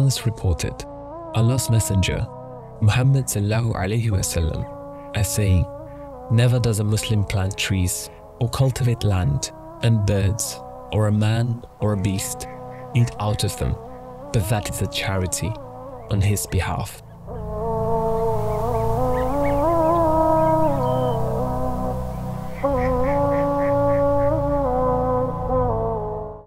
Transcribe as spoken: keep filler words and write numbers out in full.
once reported Allah's Messenger, Muhammad sallallahu alaihi wasallam, as saying, "Never does a Muslim plant trees or cultivate land and birds, or a man or a beast eat out of them, but that is a charity on his behalf."